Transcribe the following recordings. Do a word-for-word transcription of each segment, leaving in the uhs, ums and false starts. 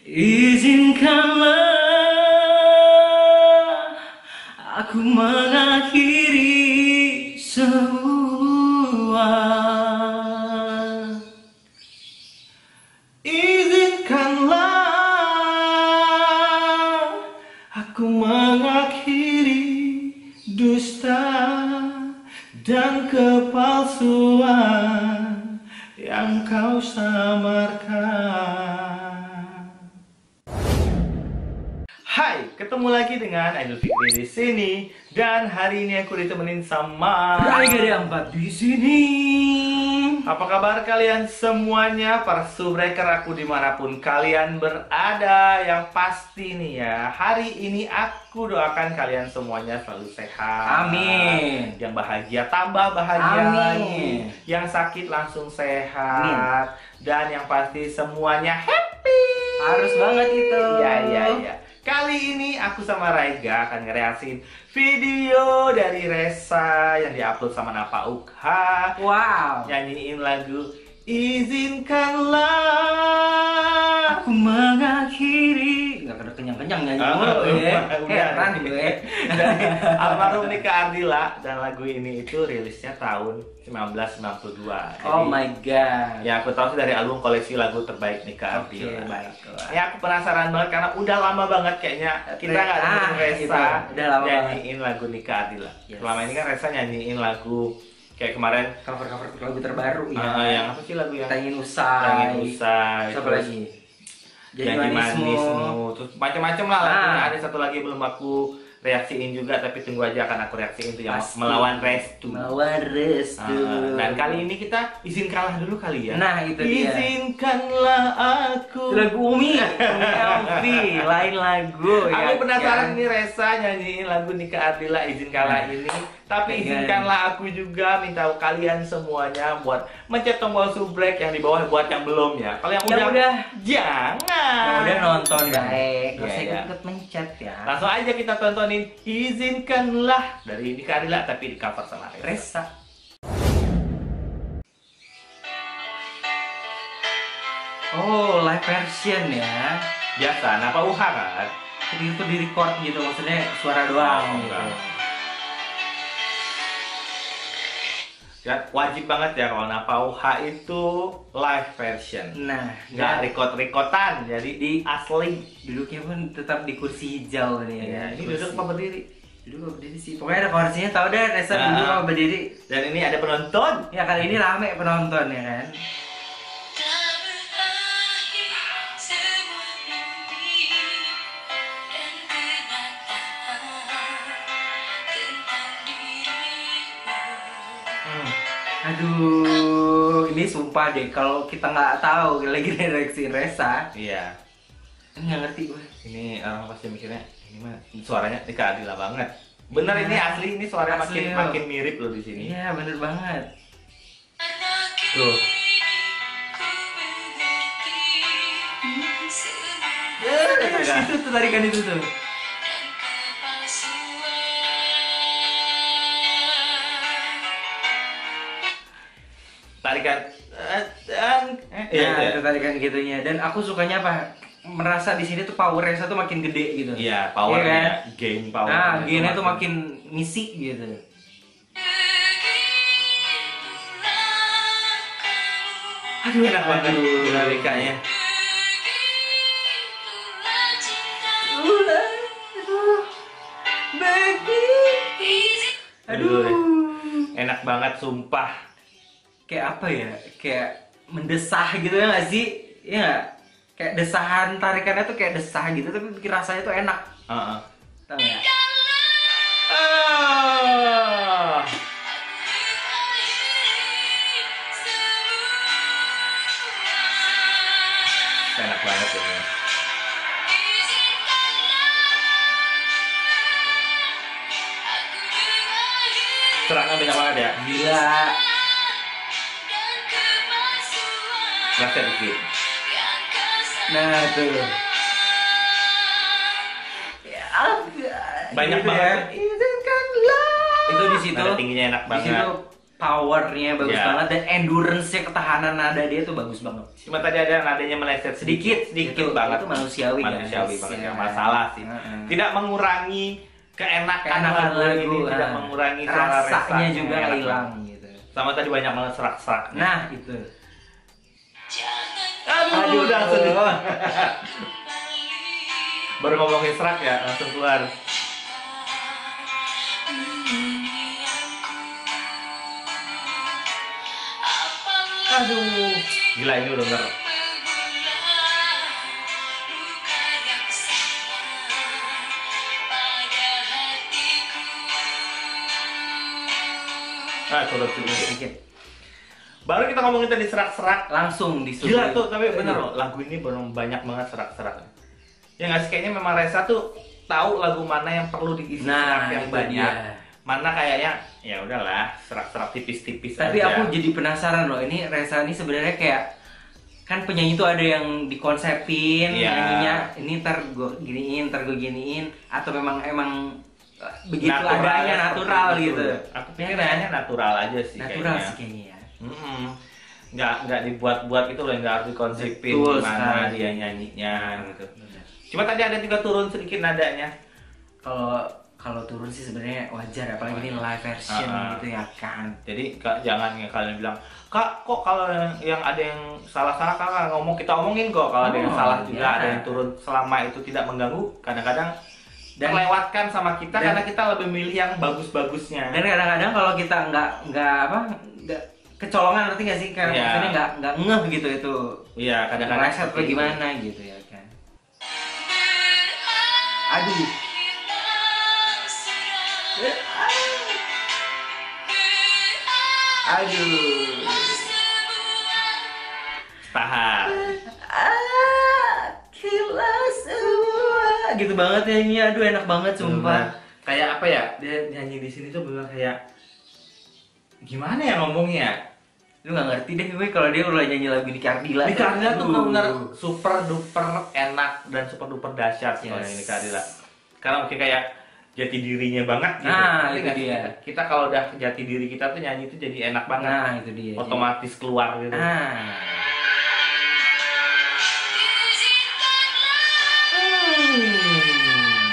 Izinkanlah aku mengakhiri semua. Izinkanlah aku mengakhiri dusta dan kepalsuan yang kau samarkan. Hai, ketemu lagi dengan Aidil Fikri di sini, dan hari ini aku ditemenin sama Raiga empat di sini. Apa kabar kalian semuanya, para subbreaker aku dimanapun kalian berada? Yang pasti nih ya, hari ini aku doakan kalian semuanya selalu sehat. Amin. Yang bahagia tambah bahagia Amin. lagi. Yang sakit langsung sehat. Amin. Dan yang pasti semuanya happy. Harus banget itu. Iya, iya, iya. Kali ini aku sama Raiga akan ngereaksiin video dari Resa yang diupload sama Napa Ukha. Wow. Nyanyiin lagu Izinkanlah Aku mengakhiri. Nggak kena kenyang-kenyang nyanyi Ah, mulu ya. udah. Heran gue. dari almarhum Nika Ardila, dan lagu ini itu rilisnya tahun seribu sembilan ratus sembilan puluh dua. Oh my god. Ya aku tahu sih dari album koleksi lagu terbaik Nika Oke, Ardila. baiklah. Ya aku penasaran banget karena udah lama banget kayaknya kita nggak Ah, dengerin Resa itu. Udah lama nyanyiin lagu Nika Ardila. Yes. Selama ini kan Resa nyanyiin lagu kayak kemarin Cover-cover lagu terbaru ya. uh, yang apa sih lagu yang Kita ingin usai. Kita Ingin Usai. Siapa terus lagi? Jadi manismu, terus macam-macam lah lagunya. Ah. Ada satu lagi belum aku reaksiin juga, tapi tunggu aja akan aku reaksiin tuh yang Pasti. Melawan Restu. Melawan Restu. Ah, dan kali ini kita izinkanlah dulu kali ya. Nah, itu dia. Izinkanlah aku. Lagu Umi, Umi Alfi, lain lagu. Aku ya, penasaran kan? nih Resa nyanyiin lagu Nika Ardila Izinkanlah Nah. ini. Tapi Dengan- izinkanlah aku juga minta kalian semuanya buat mencet tombol subrek yang di bawah buat yang belum ya. Kalau yang, Yang udah, udah. jangan. Yang udah nonton baik, Iya, gak usah iya. ikut mencet ya. Langsung aja kita tontonin Izinkanlah dari Nika Ardila tapi di cover sama Resa. Resa. Oh, live version ya. Biasa, Napa Ukha kan? Itu di record gitu, maksudnya suara doang Oh, gitu. enggak. Ya, wajib banget ya kalau Napa Ukha itu live version. Nah, Nggak ya, record-recordan, jadi di asli. duduknya pun tetap di kursi hijau nih Ya, ya. ini Kursi. duduk apa berdiri? Duduk apa berdiri sih? Pokoknya ada kursinya, tau deh Resa Nah. duduk apa berdiri. Dan ini ada penonton. Ya kali ini rame penonton ya kan. Hmm. Aduh, ini sumpah deh kalau kita nggak tahu lagi reaksi Resa, Iya. ini nggak ngerti gue. Ini orang pasti mikirnya ini mah suaranya Nika Ardila banget. Bener, Iya. ini asli, ini suaranya Asli, makin loh. makin mirip loh di sini. Iya bener banget. Tuh. Eh, itu tuh tarikan itu tuh. Tarikan eh, dan eh, Ya, iya, itu tarikan gitunya. Dan aku sukanya apa? Merasa di sini tuh power Resa tuh makin gede gitu. Iya, powernya, Iya gain power. Nah, gainnya tuh makin ngisi gitu. Aduh, enak banget Aduh. dinamikanya. Aduh. Enak banget sumpah. Kayak apa ya? Kayak mendesah gitu ya nggak sih? Iya nggak? Kayak desahan tarikannya tuh kayak desah gitu, tapi bikin rasanya tuh enak. Heeh. Tahu nggak? Ah. Enak banget ya. Serangan banyak banget ya. Gila. Rasa dikit. Nah tuh. Ya, Banyak gitu banget. ya. Izinkanlah. Itu di situ. Nada tingginya enak Di banget. situ powernya bagus Ya. banget dan endurance-nya, ketahanan nada dia tuh bagus banget. Cuma tadi ada nadanya meleset sedikit, sedikit Itu- banget. itu manusiawi, manusiawi guys. banget, Ya. nggak masalah sih. Heeh. Tidak mengurangi keenakan, Keenakan lagu ini, lagu, tidak ah. mengurangi suara rasanya resanya, juga enak hilang banget. gitu. Sama tadi banyak banget serak-serak. Nah, itu. Aduh, Aduh. udah sedih. Baru ngomongin serak ya, langsung keluar. Aduh, gila ini udah denger. Ah, turut sedikit. Sedikit. Baru kita ngomongin tadi serak-serak. Langsung disuruh. Gila tuh, tapi bener loh, lagu ini belum banyak banget serak-seraknya. Ya nggak sih, kayaknya memang Reza tuh tahu lagu mana yang perlu diisi Nah, serak yang itu banyak. dia. Mana kayaknya ya udahlah, serak-serak tipis-tipis Tapi aja. aku jadi penasaran loh, ini Reza ini sebenarnya kayak kan penyanyi itu ada yang dikonsepin, Iya. nyanyinya ini ntar gue giniin, ntar gue giniin, atau memang emang eh, begitu Natural, adanya seperti natural itu. gitu. Aku pikir kayaknya natural aja sih Natural kayaknya. sih kayaknya ya. Mm-mm. Nggak nggak dibuat-buat gitu loh, nggak harus dikonsepin Betul gimana sekali. dia nyanyinya gitu. Cuma tadi ada juga turun sedikit nadanya. Kalau kalau turun sih sebenarnya wajar, apalagi ini live version Ah, ah. gitu ya kan. Jadi Kak, jangan yang kalian bilang, Kak kok kalau yang, yang ada yang salah-salah Kak ngomong, kita omongin kok kalau ada yang Oh, salah juga, ya. ada yang turun selama itu tidak mengganggu, kadang-kadang Dan- terlewatkan sama kita dan- karena kita lebih milih yang bagus-bagusnya. Dan kadang-kadang kalau kita nggak nggak apa nggak kecolongan, ngerti nggak sih? Karena Iya. maksudnya nggak nggak ngeh gitu itu. Iya, kadang-kadang Meleset atau seperti itu. gimana gitu ya kan. Aduh. Aduh. Tahan. Ah, gila semua. Gitu banget ya ini, aduh enak banget sumpah. Kayak apa ya? Dia nyanyi di sini tuh benar kayak gimana ya ngomongnya? Lu nggak ngerti deh gue kalau dia udah nyanyi lagu di Kardila. Di Kardila tuh Aduh. benar super duper enak dan super duper dahsyat sih Yes. ini Kardila. Karena mungkin kayak jati dirinya banget gitu. Nah, Ngerti itu nggak sih? dia. Kita kalau udah jati diri kita tuh nyanyi itu jadi enak banget. Nah, itu dia. Otomatis keluar gitu. Ah. Hmm.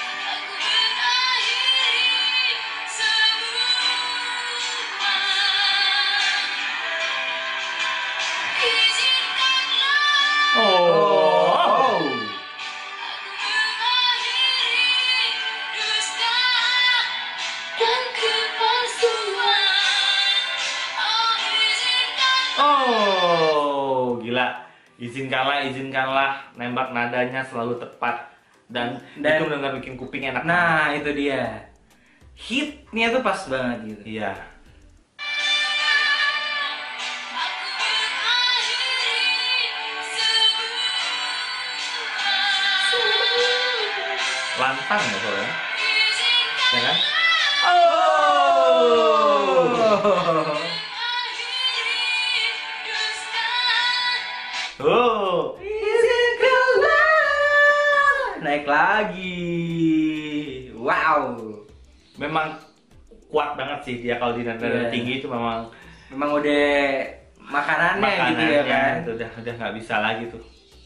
Oh. Oh, gila. Izinkanlah, izinkanlah, nembak nadanya selalu tepat dan, Dan- itu benar bikin kuping enak. Nah, itu dia. Hitnya tuh pas banget gitu. Iya. Lantang ya soalnya. Ya kan? Oh. Oh. Naik lagi. Wow. Memang kuat banget sih dia kalau di nada Iya. tinggi itu memang Memang udah makanannya, gitu ya makanannya kan. itu udah udah nggak bisa lagi tuh.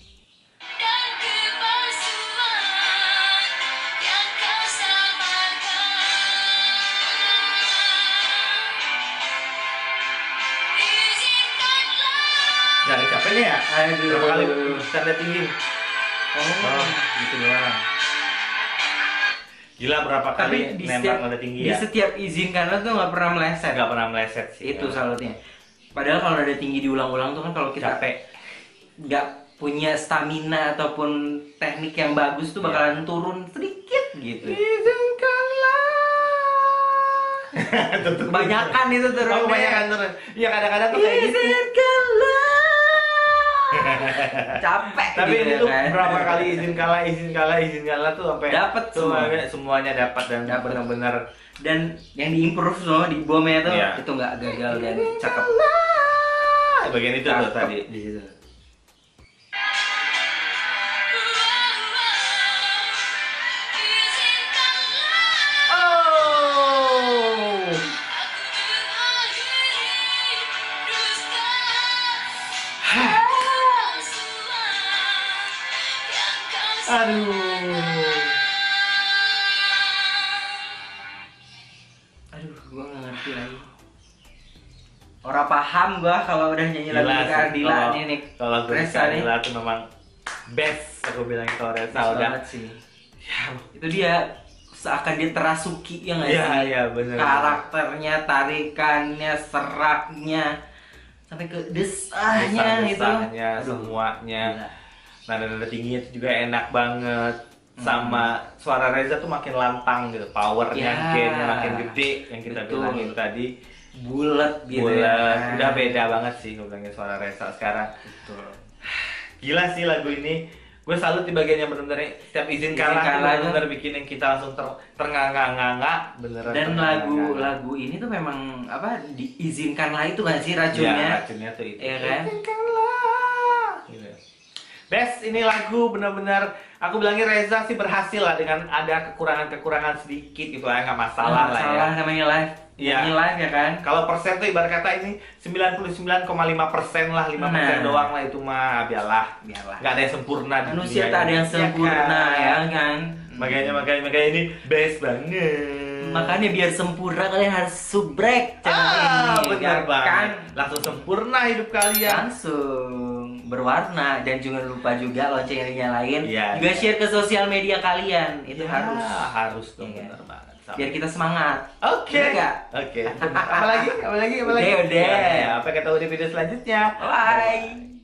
Nggak ada capeknya ya? Aduh. Berapa kali nada tinggi? Oh, gitu doang. Gila berapa Tapi kali di nembak setiap, nada tinggi di ya? setiap izinkanlah tuh nggak pernah meleset. Nggak pernah meleset sih. Itu salutnya. Padahal kalau nada tinggi diulang-ulang tuh kan kalau kita Capek. nggak punya stamina ataupun teknik yang bagus tuh bakalan turun sedikit gitu. Izinkanlah. Kebanyakan itu turun. Oh, kebanyakan turun. Iya kadang-kadang tuh kayak gitu. Izinkanlah. Capek Tapi gitu ini ya tuh kan. berapa kali izin kalah, izin kalah, izin kalah tuh sampai Dapet tuh semua. sampai semuanya dapat dan Dapet. benar-benar Dan yang diimprove loh di bomnya tuh Iya. itu nggak gagal dan cakep. bagian itu tuh Cakep tadi. di situ. Oh. Aduh. Aduh, gua nggak ngerti lagi. Orang paham gua kalau udah nyanyi lagu Gila sih, Ardila kalau- nih nih. Kalau gue Reza nih. Ardila tuh memang best, aku bilang kalau Reza Bagus udah. banget sih. Ya, Itu dia seakan dia terasuki ya nggak Iya, sih? iya, bener. Karakternya, tarikannya, seraknya, sampai ke desahnya gitu. Desah-desahnya, Aduh, semuanya. gila. Nada-nada tingginya itu juga enak banget. Hmm. Sama suara Reza tuh makin lantang gitu, powernya, Ya. gainnya makin gede yang kita Betul. bilangin tadi. Bulat gitu Bulat, ya. udah beda banget sih gue bilangin suara Reza sekarang. Betul. Gila sih lagu ini. Gue salut di bagian yang bener-bener setiap izin Izin kalah tuh kalah tuh. bener-bener bikin yang kita langsung ter ternganga-nganga beneran. Dan ternganga-nganga. lagu-lagu ini tuh memang apa diizinkanlah itu kan sih Iya, racunnya. racunnya tuh itu. Iya kan? Izinkanlah. Gitu. Best, ini lagu benar-benar aku bilangnya Reza sih berhasil lah dengan ada kekurangan-kekurangan sedikit gitu ya, nggak masalah lah ya. Salah namanya live. Iya. Nyanyi live ya kan? Kalau persen tuh ibarat kata ini sembilan puluh sembilan koma lima persen lah, lima persen Nah. doang lah itu mah, biarlah. Biarlah. Nggak ada yang sempurna di Manusia dunia tak ada ini. yang Iya sempurna kan? ya kan? Makanya makanya makanya ini best banget. Makanya biar sempurna kalian harus subrek channel Ah, ini. benar biar banget. kan Langsung sempurna hidup kalian. langsung berwarna dan jangan lupa juga lonceng yang dinyalain. Iya, juga iya. share ke sosial media kalian. Itu Ya, harus. harus dong, Iya. benar banget. Biar kita semangat. Oke. Bener nggak? Oke. Apa lagi? Apa lagi? Apa Udah, lagi? udah. Ya, ya. Apa kata di video selanjutnya? Bye.